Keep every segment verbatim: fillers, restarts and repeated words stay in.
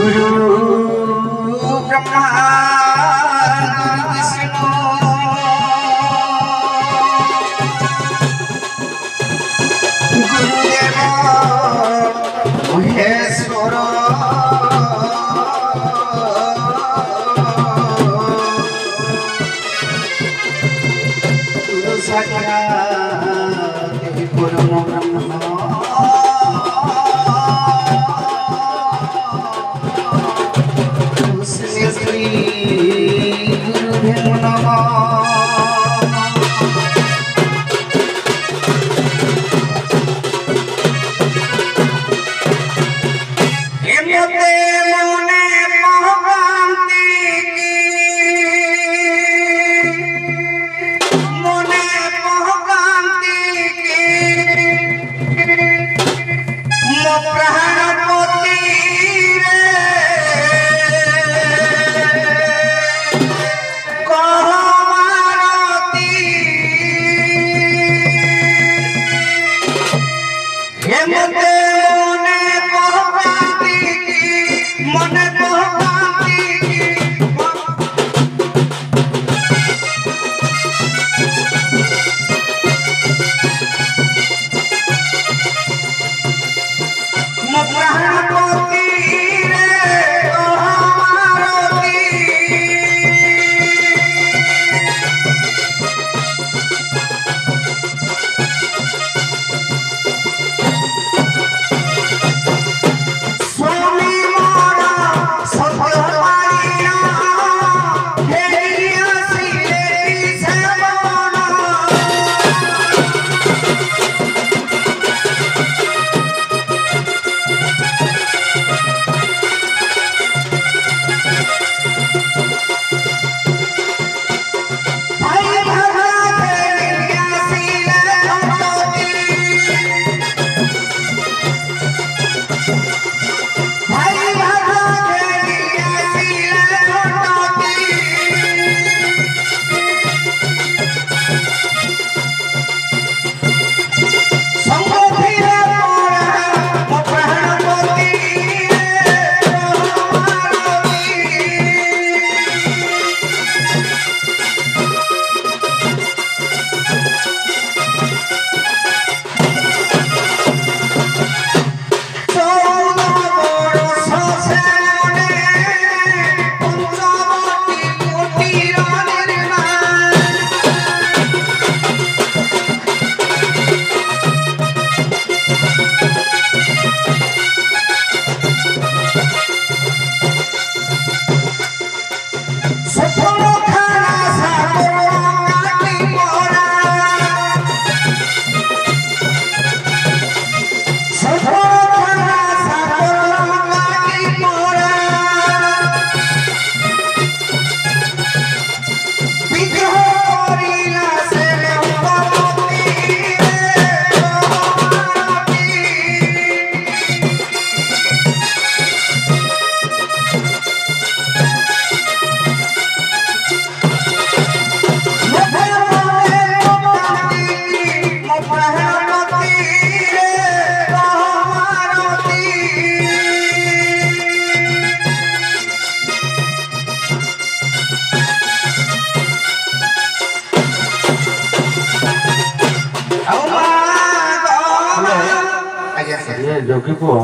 जोगी पुओ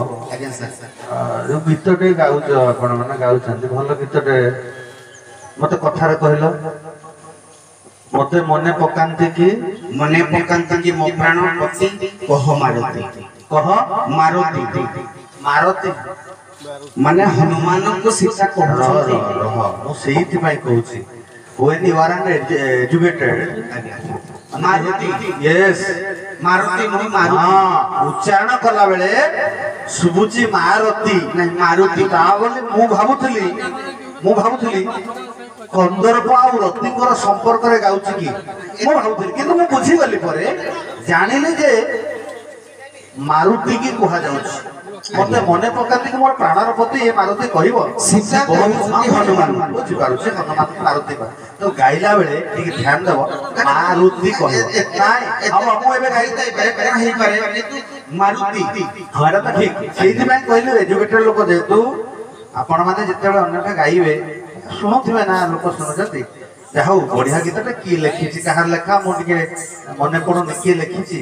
जो गीतटे गाउच आपण मैंने गाँव भल गीतटे मत कथार कहल मत मने पकांती कि मने पकांती कि मो प्राण पति कह मारुति कह मारुति मारुति माने हनुमान को शिक्षा कहउछथि मु सेहिति पई कहउछि when you are an educated Maruti yes Maruti नहीं मारुति हां उच्चारण कला बेले सुबुची मारुति नहीं मारुति ता बोली मु भाबुथली मु भाबुथली कंदर्प आ रतिकर संपर्क रे गाउछि कि मु भाबुथली किंतु मु बुझी गली परे जानिले जे मारुति की कहा जाउछि मते मने पकाती मोर प्राणर पति ए मारुति कहबो सीता कहउछि हनुमान बुझी पारुछि हनुमान मारुति का तो गाइला बेले ठीक ध्यान देबो मारुति कहबो नाइ हम हम एबे गाइते बेरे हेई पारे मारुति हां तो ठीक सेहि में कहले एजुकेटेड लोक जेतु आपण मैंने जिते अन्यटा गाइबे शुणुवे ना लोक शुणुंट जा बढ़िया गीतटा किए लिखी कहार लेखा मुझे मन पड़ुनि किए लिखी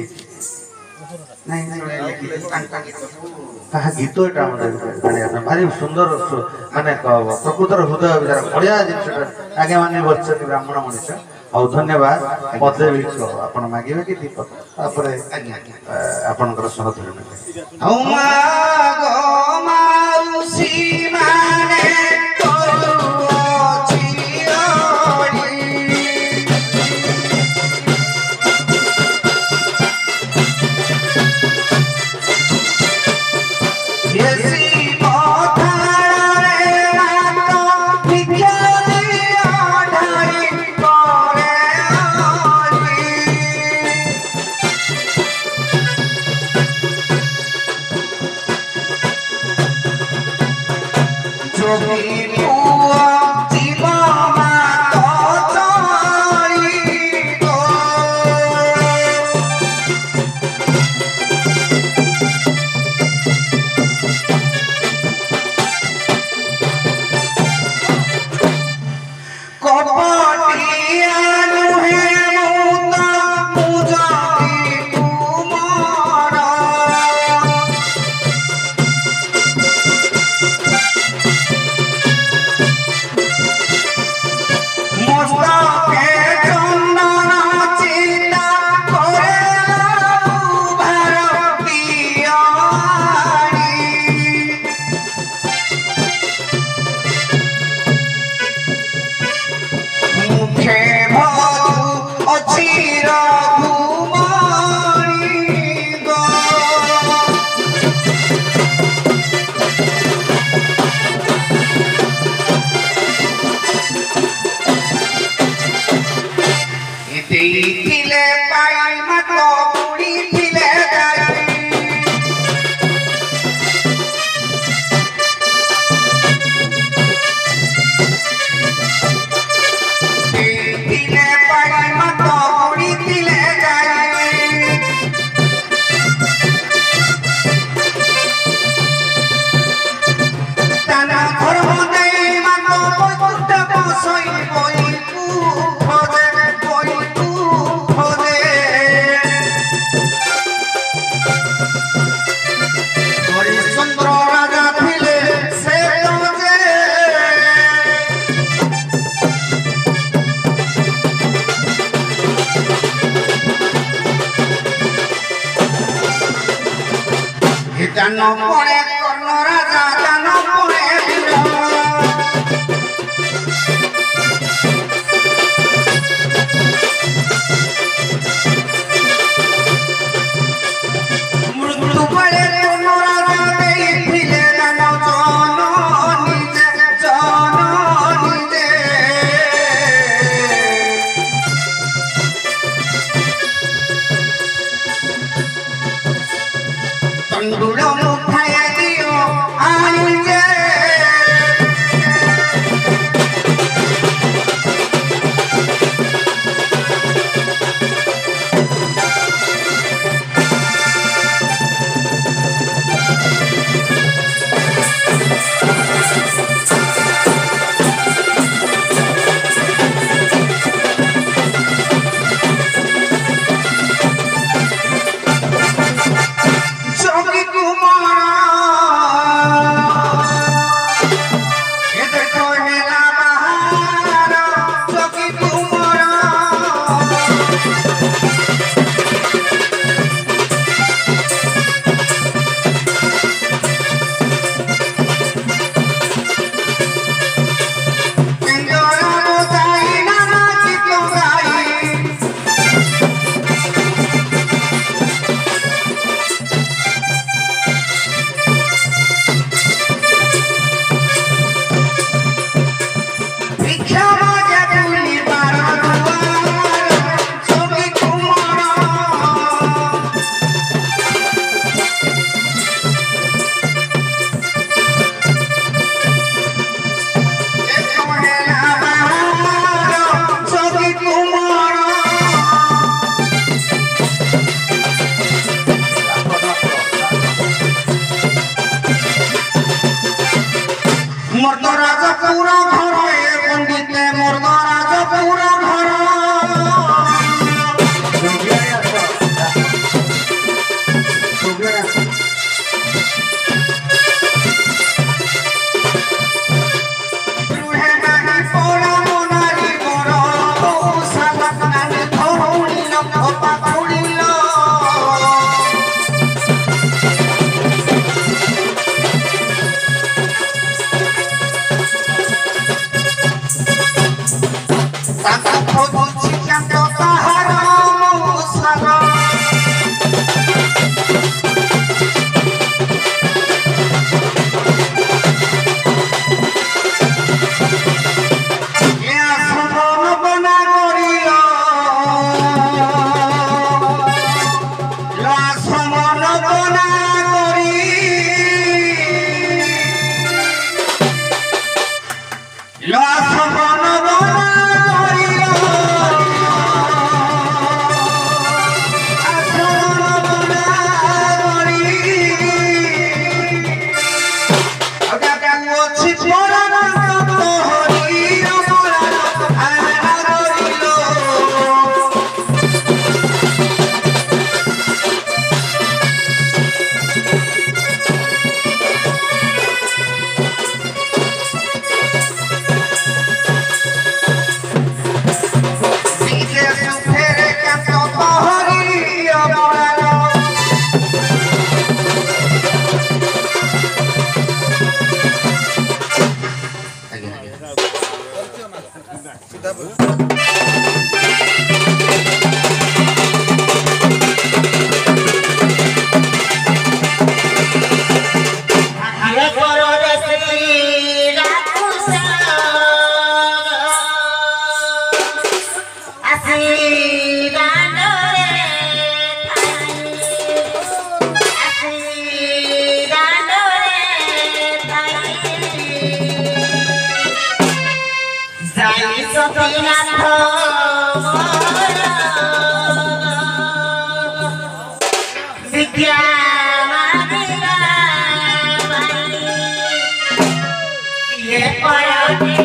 कहा गीत यहाँ भारी सुंदर माने प्रकृतर हृदय विचार बढ़िया जिन आगे माने बच्चे ब्राह्मण मनीष आ धन्यवाद मते भी आपण मागिबे कि दीपक तापर आपनकर स्वर ସତୀନାଥ ବିଦ୍ୟା ମାଗିଲା ପାଇଁ କିଏ ପରଦେ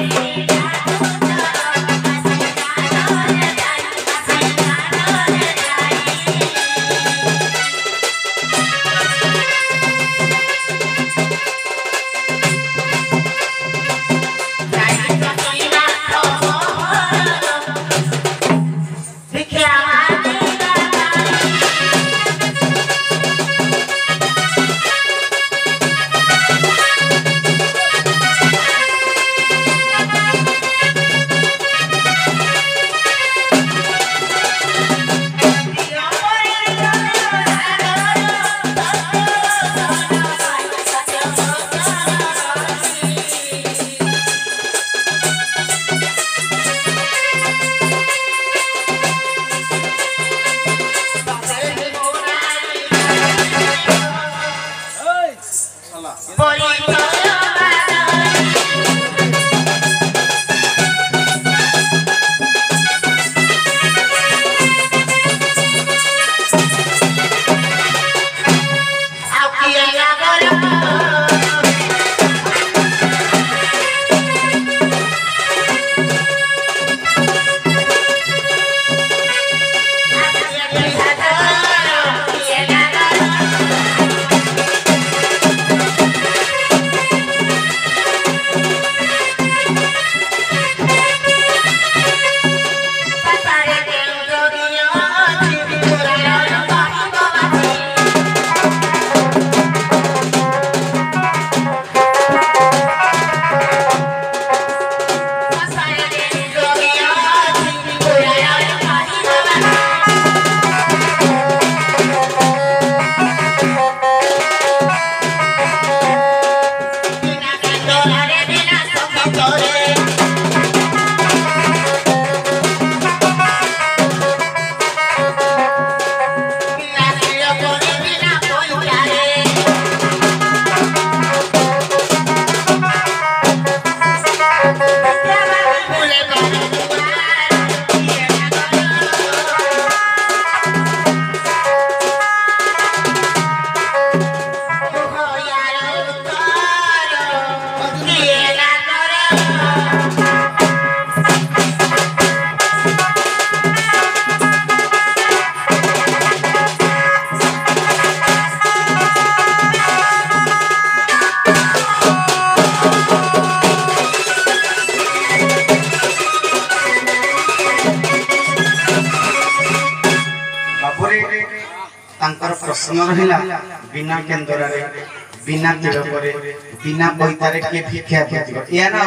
प्रश्न रहा बिना केंद्र बिना तिलक बिना पैतारे किए भिक्षा या ना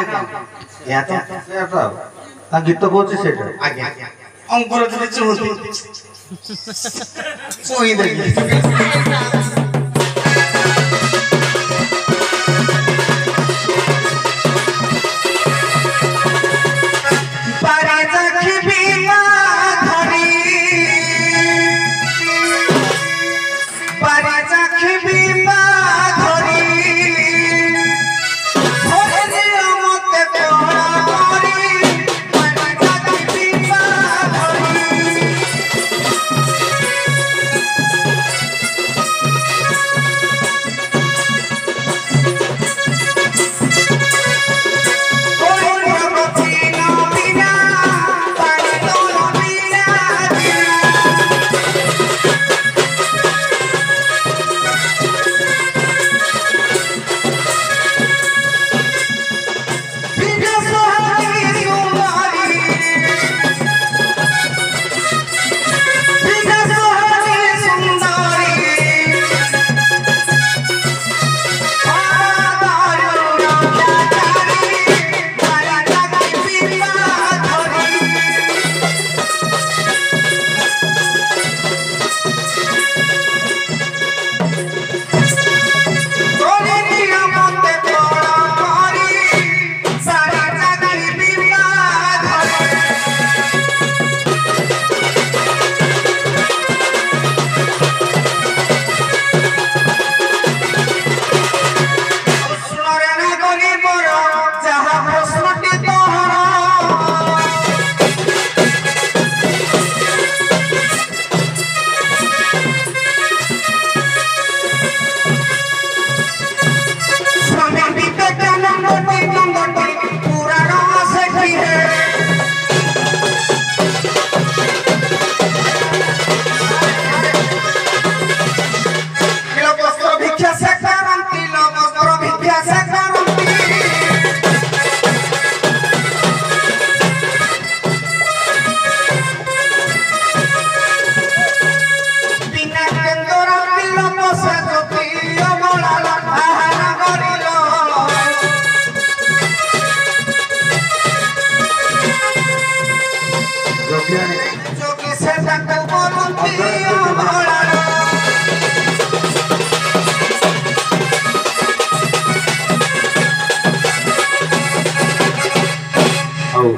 या तो गीत कौन से आज्ञा अंकुर दे चोहती सोई दे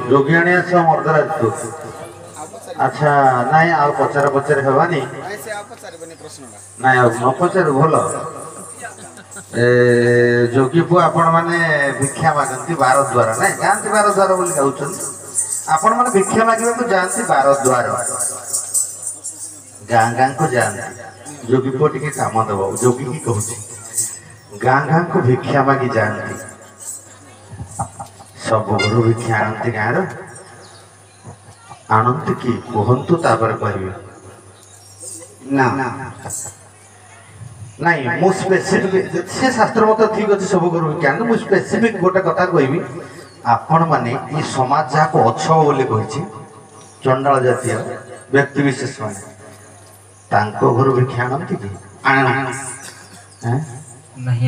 যোগিয়াণী সহ মର୍ଦ୍ଦରାଜ ତୁ ଆଚ୍ଛା ନାଇଁ ଆଉ ପଚାର ପଚାର ହେବାନି ନାଇଁ ଆଉ ନ ପଚାର ଭଲ ଏ ଯୋଗୀ ପୁଅ ଆପଣ ମାନେ ଭିକ୍ଷା ମାଗନ୍ତି ବାର ଦ୍ୱାର ନାଇଁ ଯାଆନ୍ତି ବାର ଦ୍ୱାର ବୋଲି କହୁଛନ୍ତି ଆପଣ ମାନେ ଭିକ୍ଷା ମାଗିବାକୁ ଯାଆନ୍ତି ବାର ଦ୍ୱାର ଗାଁ ଗାଁକୁ ଯାଆନ୍ତି ଯୋଗୀ ପୁଅ ଟିକେ କାମ ଦେବ ଯୋଗୀ କି କହୁଛି ଗାଁ ଗାଁକୁ ଭିକ୍ଷା ମାଗି ଯାଆନ୍ତି ସବୁ ଘରୁ ଭିକ୍ଷା ଆଣନ୍ତି ଗାଁର ଆଣନ୍ତି କି କୁହନ୍ତୁ ତାପରେ କହିବେ ନା ନାଇଁ ମୁଁ ସ୍ପେସିଫିକ ସେ ଶାସ୍ତ୍ର ମତ ଠିକ ଅଛି ସବୁ ଘରୁ ଭିକ୍ଷା ଆଣନ୍ତି ମୁଁ ସ୍ପେସିଫିକ ଗୋଟେ କଥା କହିବି ଆପଣ ମାନେ ଏ ସମାଜ ଯାହାକୁ ଅଛବ ବୋଲି କହିଛି ଚଣ୍ଡାଳ ଜାତୀୟ ବ୍ୟକ୍ତି ବିଶେଷ ମାନେ ତାଙ୍କ ଘରୁ ଭିକ୍ଷା ଆଣନ୍ତି କି ଆଣ ନାହିଁ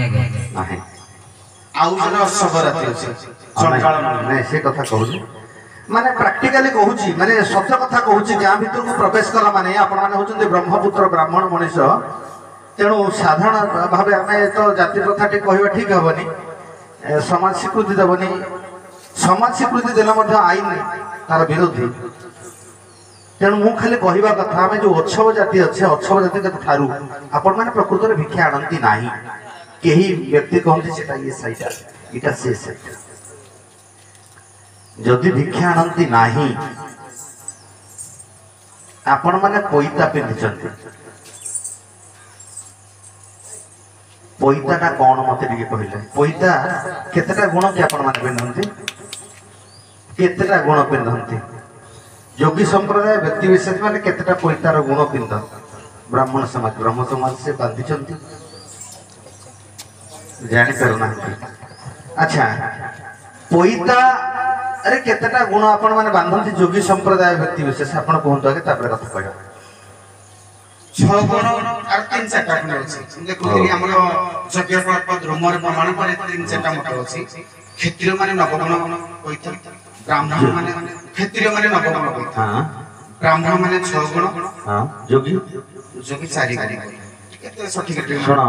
ଆଉ ଜଣେ ଅଶୋକ ଜାତି ଅଛି ଚଣ୍ଡାଳ ନାଇଁ ସେ କଥା କହୁଛି ମାନେ ପ୍ରାକ୍ଟିକାଲି କହୁଛି ମାନେ ସତ୍ୟ କଥା କହୁଛି ଗାଁ ଭିତରକୁ ପ୍ରବେଶ କଲା ମାନେ ଆପଣ ମାନେ ହଉଛନ୍ତି ବ୍ରହ୍ମପୁତ୍ର ବ୍ରାହ୍ମଣ ମଣିଷ ତେଣୁ ସାଧାରଣ ଭାବେ ଆମେ ତ ଜାତି କଥାଟି କହିବା ଠିକ ହବନି ସମାଜ ସ୍ୱୀକୃତି ଦେବନି ସମାଜ ସ୍ୱୀକୃତି ଦେଲେ ମଧ୍ୟ ଆଇନ ତାର ବିରୋଧୀ ତେଣୁ ମୁଁ ଖାଲି କହିବା କଥା ଆମେ ଯୋଉ ଅଛବ ଜାତି ଅଛି ଅଛବ ଜାତି ଠାରୁ ଆପଣ ମାନେ ପ୍ରକୃତରେ ଭିକ୍ଷା ଆଣନ୍ତି ନାହିଁ କେହି ବ୍ୟକ୍ତି କହନ୍ତି ସେଟା ଇଏ ସେଇଟା ଏଇଟା ସେ ସେଇଟା ଯଦି ଭିକ୍ଷା ଆଣନ୍ତି ନାହିଁ ଆପଣ ମାନେ ପଇତା ପିନ୍ଧିଛନ୍ତି ପଇତାଟା କଣ ମତେ ଟିକେ କହିଲେ ପଇତା କେତେଟା ଗୁଣ କି ଆପଣ ମାନେ ପିନ୍ଧନ୍ତି କେତେଟା ଗୁଣ ପିନ୍ଧନ୍ତି ଯୋଗୀ ସମ୍ପ୍ରଦାୟ ବ୍ୟକ୍ତି ବିଶେଷ ମାନେ କେତେଟା ପଇତାର ଗୁଣ ପିନ୍ଧନ୍ତି ବ୍ରାହ୍ମଣ ସମାଜ ବ୍ରହ୍ମ ସମାଜ ସେ ବାନ୍ଧିଛନ୍ତି ଜାଣିପାରୁନାହାନ୍ତି ଆଚ୍ଛା ପଇତା ଆରେ କେତେଟା ଗୁଣ ଆପଣ ମାନେ ବାନ୍ଧନ୍ତି ଯୋଗୀ ସମ୍ପ୍ରଦାୟ ବ୍ୟକ୍ତି ବିଶେଷ ଆପଣ କୁହନ୍ତୁ ଆଗେ ତାପରେ କଥା କହିବା ଛଅ ଗୁଣ ଆଉ ତିନି ଚାରିଟା ଖଣ୍ଡେ ଅଛି ଦେଖୁଥିଲି ଆମର ଯଜ୍ଞ ଧ୍ରୁମର ପ୍ରମାଣ ପରେ ତିନି ଚାରିଟା ମତ ଅଛି କ୍ଷତ୍ରିୟ ମାନେ ନବଗୁଣ କହିଥାନ୍ତି ବ୍ରାହ୍ମଣ ମାନେ କ୍ଷତ୍ରିୟ ମାନେ ନବଗୁଣ କହିଥାନ୍ତି ବ୍ରାହ୍ମଣ ମାନେ ଛଅ ଗୁଣ ଯୋଗୀ ଯୋଗୀ ଚାରି ଗୁଣ କେତେ ସଠିକ ଶୁଣ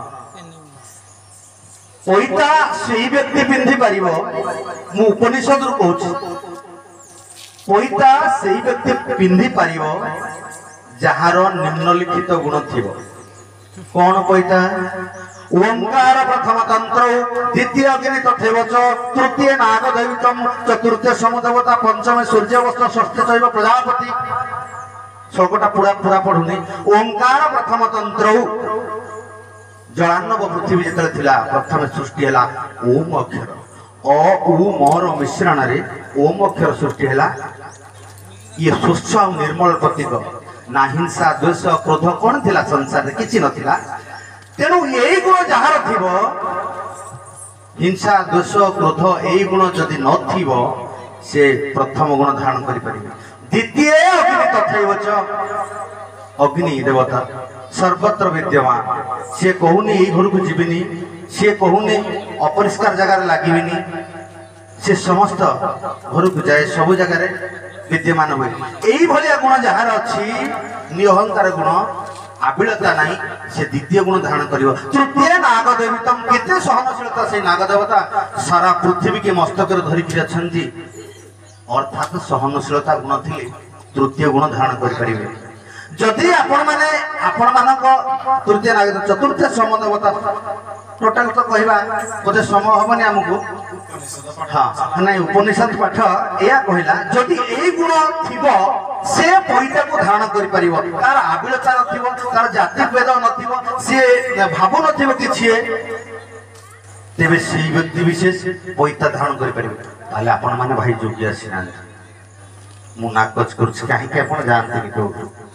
ପଇତା ସେଇ ବ୍ୟକ୍ତି ପିନ୍ଧି ପାରିବ ମୁଁ ଉପନିଷଦରୁ କହୁଛି ପଇତା ସେଇ ବ୍ୟକ୍ତି ପିନ୍ଧି ପାରିବ ଯାହାର ନିମ୍ନଲିଖିତ ଗୁଣ ଥିବ କଣ ପଇତା ओंकार प्रथम तंत्र द्वितीय अग्नि तथैव च तृतीय नागदैवतम चतुर्थ समदेवता पंचम सूर्यवस्त्र षष्ठ चैव प्रजापति सबटा पूरा पूरा पढुनी ओंकार प्रथम तंत्र जलान्नव पृथ्वी जेतले थिला प्रथम सृष्टि हला ओम अक्षर अ उ मोर मिश्रण रे ओम अक्षर सृष्टि हला ये स्वच्छ और निर्मल प्रतीक ना हिंसा द्वेष क्रोध कौन थिला संसार रे किछि नथिला तेणु यही गुण जार थी हिंसा द्वेष क्रोध यही गुण जदि न से प्रथम गुण धारण कर द्वितीय अग्नि तथैव च अग्नि देवता सर्वत्र विद्यमान सी कहूनी यही घर को जीविनी सी कहूनी अपरिष्कार जगार लगे सी समस्त घर को जाए सब जगार विद्यमान हुए यही भाया गुण जार अच्छी निअहंकार गुण आबिलता नहीं से द्वितीय गुण धारण कर तृतीय नागदेवतम केते सहनशीलता से नागदेवता सारा पृथ्वी के मस्तक धरिकी अच्छी अर्थात सहनशीलता गुण थी तृतीय गुण धारण करें जदि आपण माने आपण मानक तृतीय नाग चतुर्थ समदेवता टोटाल तो कहवा बोधे समय हेनी आमको हाँ नहीं उपनिषद पाठ या कहला जदि यही गुण थिब से पैसा को धारण कर पारिबो तार आबिलता नथिबो तार जाति भेद नथिबो से भाव नथिबो किछि तेबे सेही व्यक्ति विशेष पैसा धारण कर पारिबो ताले आपण माने भाई जोगी आसीना मु नाकच करछि काहे के आपण जानते को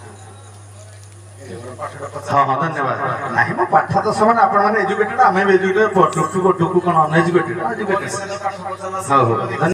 हाँ हाँ धन्यवाद नहीं मो पाठ तो समान आपण माने एजुकेटेड आमे एजुकेटेड टुकु टुकु कोन अनएजुकेटेड एजुकेटेड हां